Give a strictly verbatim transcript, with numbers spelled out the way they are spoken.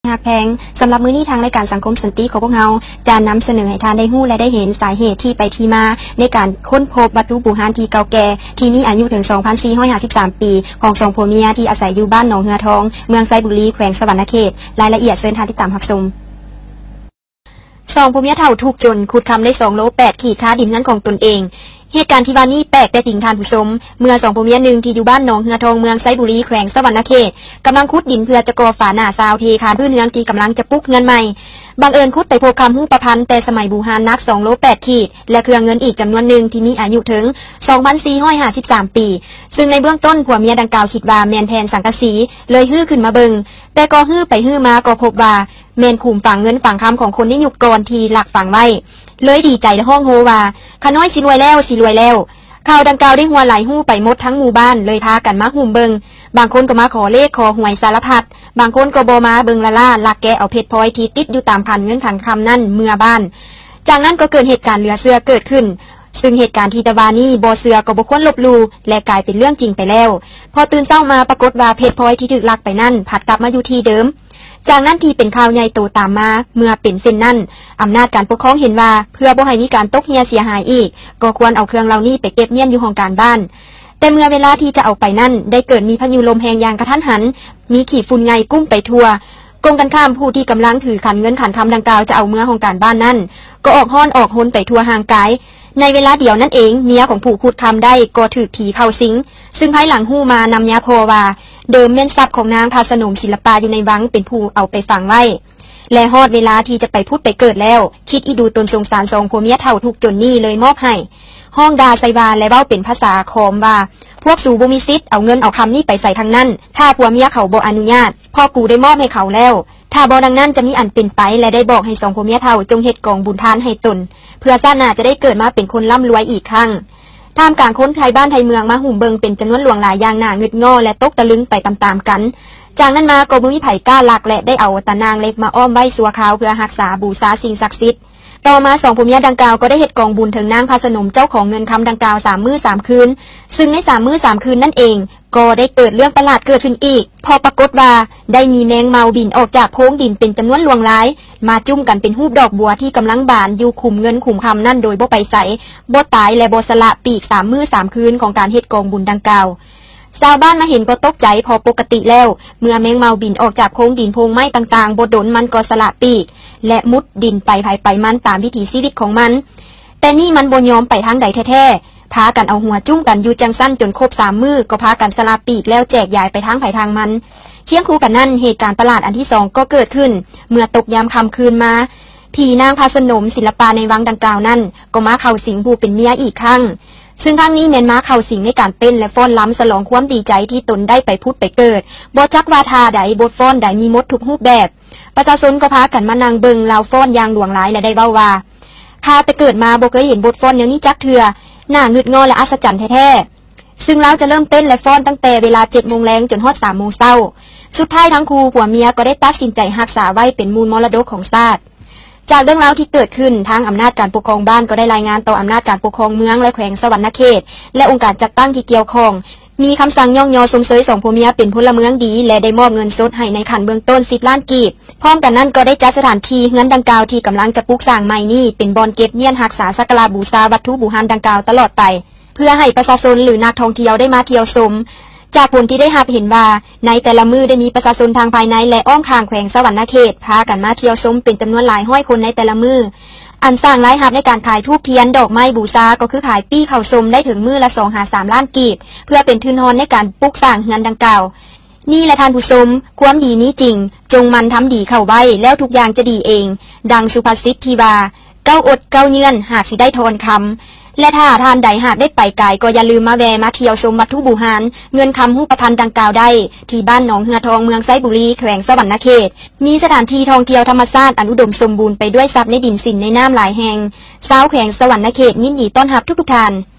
หักแพงสำหรับมื้อนี้ทางรายการสังคมสันติของพวกเราจะนำเสนอให้ท่านได้ฮู้และได้เห็นสาเหตุที่ไปที่มาในการค้นพบวัตถุโบราณที่เก่าแก่ที่มีอายุถึง สองพันสี่ร้อยห้าสิบสาม ปีของสองผัวเมียที่อาศัยอยู่บ้านหนองเหือทองเมืองไซบุรีแขวงสวรรณเขตรายละเอียดเชิญท่านติดตามรับชมสองผัวเมียเฒ่าทุกจนขุดคำได้สองโลแปดขีดค่าดินเงินของตนเองเหตุการณ์ที่ว่านี่แปลกแต่จริงท่านผู้ชมเมื่อสองผัวเมียหนึ่งที่อยู่บ้านหนองเหือทองเมืองไซบุรีแขวงสวรรณเขตกำลังขุดดินเพื่อจะก่อฝาหน้าซาวเทคานพื้นเมืองที่กำลังจะปลุกเงินใหม่บังเอิญขุดไปพบคำหู้ประพันธ์แต่สมัยบูฮานนักสองโลแปดขีดและเครื่องเงินอีกจำนวนหนึ่งที่มีอายุถึง สองพันสี่ร้อยห้าสิบสาม ปีซึ่งในเบื้องต้นผัวเมียดังกล่าวคิดว่าแมนแทนสังกะสีเลยฮื้อขึ้นมาเบิงแต่ก็ฮื้อไปฮื้อมาก็พบว่าแมนขุมฝังเงินฝังคำของคนในยุคก่อนที่หลักฝังไว้เลยดีใจและห้องโฮว่าข้าน้อยสิรวยแล้วสิรวยแล้วข่าวดังกล่าวได้หัวไหลหู้ไปหมดทั้งหมู่บ้านเลยพากันมาหุ่มเบิงบางคนก็มาขอเลขขอหวยสารพัดบางคนก็บมาเบิงละล่าลักแกเอาเพชรพลอยที่ติดอยู่ตามขันเงินขันคำนั่นเมื่อบ้านจากนั้นก็เกิดเหตุการณ์เหลือเสือเกิดขึ้นซึ่งเหตุการณ์ที่ตะวานี่บอเสือก็บ่ควรลบลูและกลายเป็นเรื่องจริงไปแล้วพอตื่นเช้ามาปรากฏว่าเพชรพลอยที่ถูกลักไปนั่นผัดกลับมาอยู่ที่เดิมจากนั้นที่เป็นข่าวใหญ่โตตามมาเมื่อเป็นเส้นนั้นอำนาจการปกครองเห็นว่าเพื่อบ่ให้มีการตกเฮียเสียหายอีกก็ควรเอาเครื่องเหล่านี้ไปเก็บเมียนอยู่ห้องการบ้านแต่เมื่อเวลาที่จะเอาไปนั่นได้เกิดมีพายุลมแรงอย่างกระทันหันมีขี้ฝุ่นไงกุ้มไปทั่วกงกันข้ามผู้ที่กำลังถือขันเงินขันคำดังกล่าวจะเอาเมื่อห้องการบ้านนั่นก็ออกห้อนออกหนไปทั่วห่างกายในเวลาเดียวนั่นเองเมียของผู้ขุดคำได้ก็ถือผีเข้าสิงซึ่งภายหลังหู้มานำยาพอว่าเดิมเม่นทรัพย์ของนางพาสนมศิลปาอยู่ในวังเป็นผู้เอาไปฝังไว้และฮอดเวลาที่จะไปพูดไปเกิดแล้วคิดอีดูตนสงสารสองผัวเมียเฒ่าทุกจนนี่เลยมอบให้ห้องดาไซวาและเบ้าเป็นภาษาคอมว่าพวกสูบุมิซิตเอาเงินเอาคำนี้ไปใส่ทางนั้นถ้าผัวเมียเขาบ่อนุญาตพ่อกูได้มอบให้เขาแล้วถ้าบ่ดังนั้นจะมีอันเป็นไปและได้บอกให้สองผัวเมียเฒ่าจงเฮ็ดกองบุญทานให้ตนเพื่อชาติหน้าจะได้เกิดมาเป็นคนร่ำรวยอีกครั้งท่ามกลางคนไทยบ้านไทยเมืองมาหุ่มเบิงเป็นจำนวนหลวงหลายอย่างหน้าเงึดง้อและตกตะลึงไปตามๆกันจากนั้นมาก็บ่มีไผกล้าลักและได้เอาตะนางเล็กมาอ้อมไว้สัวขาวเพื่อรักษาบูชาสิ่งศักดิ์สิทธิ์ต่อมาสองผัวเมียดังกล่าวก็ได้เฮ็ดกองบุญถึงนางพาสนมเจ้าของเงินคำดังกล่าวสามมื้อสามคืนซึ่งในสามมื้อสามคืนนั่นเองก็ได้เกิดเรื่องประหลาดเกิดขึ้นอีกพอปรากฏว่าได้มีแมงเมาบินออกจากโพรงดินเป็นจำนวนหลวงหลายมาจุ่มกันเป็นรูปดอกบัวที่กำลังบานอยู่ขุมเงินขุมคำนั่นโดยบ่ไปใสบ่ตายและบ่สละปีกสามมื้อสามคืนของการเฮ็ดกองบุญดังกล่าวชาวบ้านมาเห็นก็ตกใจพอปกติแล้วเมื่อแมงเมาบินออกจากโพรงดินโพรงไม้ต่างๆบดดนมันก็สละปีกและมุดดินไปภายไปมันตามวิถีชีวิตของมันแต่นี่มันบ่ยอมไปทางใดแท้ๆพากันเอาหัวจุ้มกันอยู่จังสั้นจนครบสามมือก็พากันสละปีกแล้วแจกยายไปทางไผทางมันเคียงคู่กันนั่นเหตุการณ์ประหลาดอันที่สองก็เกิดขึ้นเมื่อตกยามค่ำคืนมาผีนางพาสนมศิลปาในวังดังกล่าวนั่นก็มาเข้าสิงผู้เป็นเมียอีกครั้งซึ่งครั้งนี้แมนม้าเข้าสิงในการเต้นและฟ้อนล้ำฉลองความดีใจที่ตนได้ไปพุทธไปเกิดบ่จักว่าทาใดบทฟ้อนใดมีมดทุกรูปแบบประชาชนก็พากันมานั่งเบิงลาวฟ้อนยางหลวงหลายและได้เว้าว่าข้าแต่เกิดมาบ่เคยเห็นบทฟ้อนอย่างนี้จักเทื่อหน้าหงึดงอและอัศจรรย์แท้ๆซึ่งเราจะเริ่มเต้นและฟ้อนตั้งแต่เวลาเจ็ดโมงแรงจนฮอดสามโมงเช้าสุดท้ายทั้งคู่ผัวเมียก็ได้ตัดสินใจรักษาไว้เป็นมูลมรดกของชาติจากเรื่องราวที่เกิดขึ้นทางอำนาจการปกครองบ้านก็ได้รายงานต่ออำนาจการปกครองเมืองและแขวงสวรรณเขตและองค์การจัดตั้งที่เกี่ยวข้องมีคำสั่งย่องยอสมเสยสองผัวเมียเป็นพลเมืองดีและได้มอบเงินสดให้ในขั้นเบื้องต้นสิบล้านกีบพร้อมกันนั้นก็ได้จัดสถานที่เฮือนดังกล่าวที่กำลังจะปลูกสร้างใหม่นี้เป็นบ่อนเก็บเมียนรักษาสักการะบูชาวัตถุโบราณดังกล่าวตลอดไปเพื่อให้ประชาชนหรือนักท่องเที่ยวได้มาเที่ยวชมจากผลที่ได้รับเห็นว่าในแต่ละมือได้มีประชาชนทางภายในและอ้อมข้างแขวงสวรรณเขตพากันมาเที่ยวชมเป็นจำนวนหลายร้อยคนในแต่ละมืออันสร้างรายรับในการขายทูบเทียนดอกไม้บูชาก็คือขายปี้เข่าชมได้ถึงมือละสองหาสามล้านกีบเพื่อเป็นทุนทอนในการปลูกสร้างเฮือนดังกล่าวนี่แหละท่านผู้ชมความดีนี้จริงจงมันทำดีเข้าไว้แล้วทุกอย่างจะดีเองดังสุภาษิตที่ว่าเก้าอดเก้าเยือนหากสิได้ทอนคำและถ้าท่านใดหากได้ไปไกลก็อย่าลืมมาแวะมาเที่ยวชมวัตถุโบราณเงินคำหูประพันธ์ดังกล่าวได้ที่บ้านหนองเหือทองเมืองไซบุรีแขวงสวรรณเขตมีสถานที่ท่องเที่ยวธรรมชาติอันอุดมสมบูรณ์ไปด้วยทรัพย์ในดินสินในน้ำหลายแห่งชาวแขวงสวรรณเขตยินดีต้อนรับทุกๆท่าน